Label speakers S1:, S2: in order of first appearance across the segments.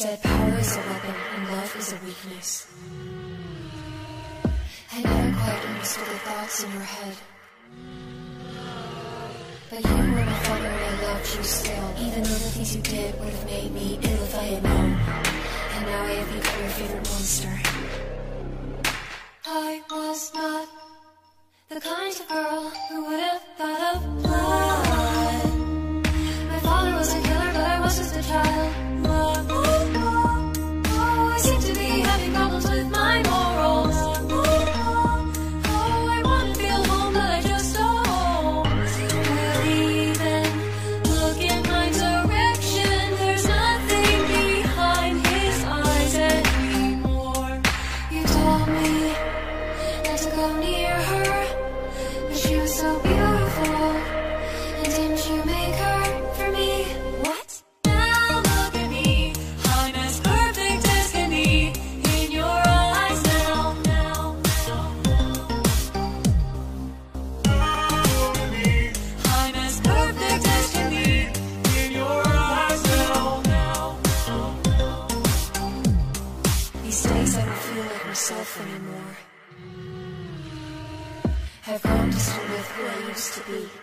S1: said power is a weapon and love is a weakness. I never quite understood the thoughts in your head. But you were my father and I loved you still, even though the things you did would have made me ill if I had known. And now I have become your favorite monster. I was not the kind of girl who would have thought of blood. My father was a killer, but I was just a child. I seem to be having problems with my morals. I want to feel home, but I just don't. Will even look in my direction. There's nothing behind his eyes anymore. You told me not to go near her, but she was so beautiful. And didn't you make her for me? What? Now look at me, I'm as perfect as can be in your eyes now. I'm as perfect as can be in your eyes now. These days I don't feel like myself anymore. I've grown distant with who I used to be.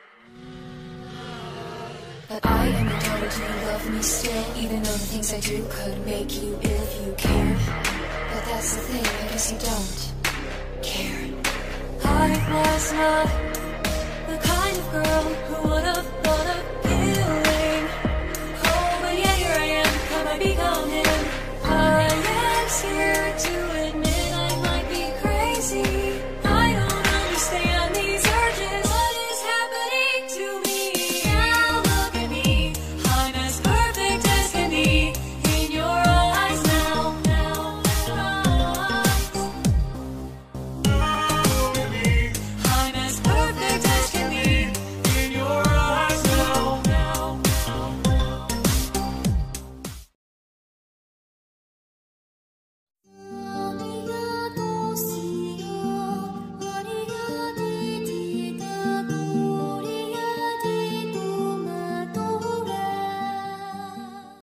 S1: But I am your daughter, do you love me still? Even though the things I do could make you ill if you care. But that's the thing, I guess you don't care. I was not the kind of girl who would have thought